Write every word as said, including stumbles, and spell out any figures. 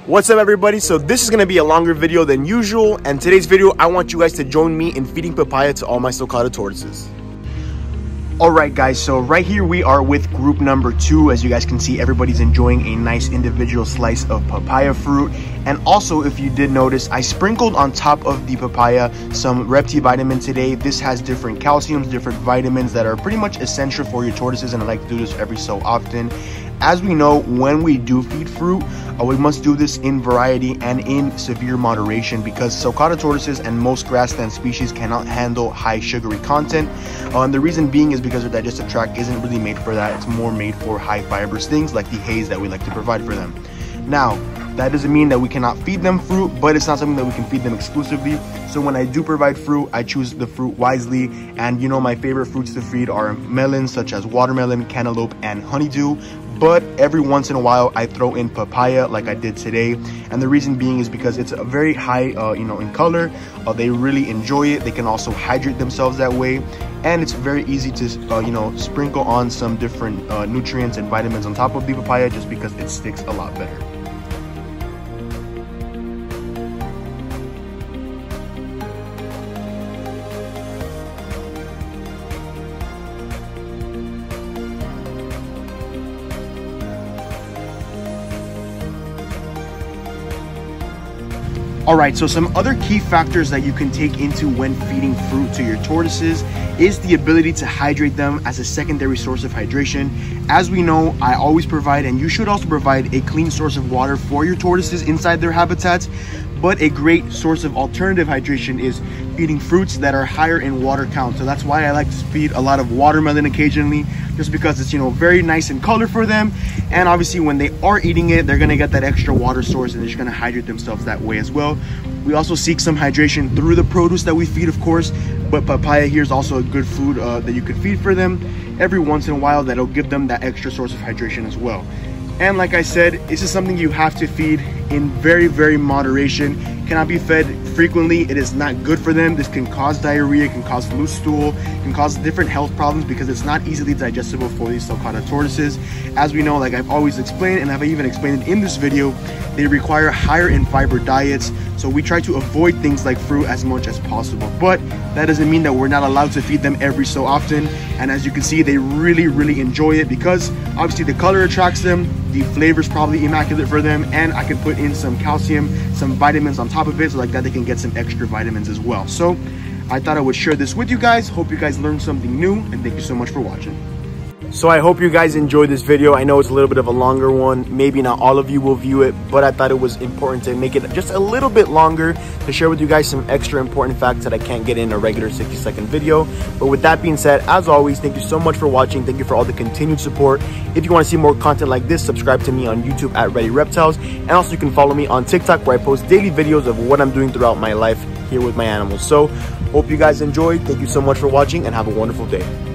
What's up everybody? So this is going to be a longer video than usual, and today's video I want you guys to join me in feeding papaya to all my sulcata tortoises. Alright guys, so right here we are with group number two. As you guys can see, everybody's enjoying a nice individual slice of papaya fruit. And also, if you did notice, I sprinkled on top of the papaya some Reptivitamin today. This has different calciums, different vitamins that are pretty much essential for your tortoises, and I like to do this every so often. As we know, when we do feed fruit, uh, we must do this in variety and in severe moderation, because sulcata tortoises and most grassland species cannot handle high sugary content. Uh, and the reason being is because their digestive tract isn't really made for that. It's more made for high fibrous things like the haze that we like to provide for them. Now, that doesn't mean that we cannot feed them fruit, but it's not something that we can feed them exclusively. So when I do provide fruit, I choose the fruit wisely. And you know, my favorite fruits to feed are melons such as watermelon, cantaloupe, and honeydew. But every once in a while I throw in papaya like I did today, and the reason being is because it's a very high uh, you know in color. Uh, they really enjoy it. They can also hydrate themselves that way, and it's very easy to uh, you know sprinkle on some different uh, nutrients and vitamins on top of the papaya, just because it sticks a lot better. Alright, so some other key factors that you can take into when feeding fruit to your tortoises is the ability to hydrate them as a secondary source of hydration. As we know, I always provide, and you should also provide, a clean source of water for your tortoises inside their habitats. But a great source of alternative hydration is feeding fruits that are higher in water count. So that's why I like to feed a lot of watermelon occasionally, just because it's, you know, very nice in color for them. And obviously when they are eating it, they're gonna get that extra water source, and they're just gonna hydrate themselves that way as well. We also seek some hydration through the produce that we feed, of course, but papaya here is also a good food uh, that you could feed for them every once in a while. That'll give them that extra source of hydration as well. And like I said, this is something you have to feed in very, very moderation. Cannot be fed frequently. It is not good for them. This can cause diarrhea, can cause loose stool, can cause different health problems because it's not easily digestible for these sulcata tortoises. As we know, like I've always explained, and I've even explained it in this video, they require higher in fiber diets. So we try to avoid things like fruit as much as possible. But that doesn't mean that we're not allowed to feed them every so often. And as you can see, they really, really enjoy it, because obviously the color attracts them, the flavor is probably immaculate for them, and I can put in some calcium, some vitamins on top of it, so like that they can get some extra vitamins as well. So I thought I would share this with you guys. Hope you guys learned something new, and thank you so much for watching. So I hope you guys enjoyed this video. I know it's a little bit of a longer one. Maybe not all of you will view it, but I thought it was important to make it just a little bit longer to share with you guys some extra important facts that I can't get in a regular sixty second video. But with that being said, as always, thank you so much for watching. Thank you for all the continued support. If you want to see more content like this, subscribe to me on YouTube at Ready Reptiles. And also you can follow me on TikTok, where I post daily videos of what I'm doing throughout my life here with my animals. So hope you guys enjoyed. Thank you so much for watching, and have a wonderful day.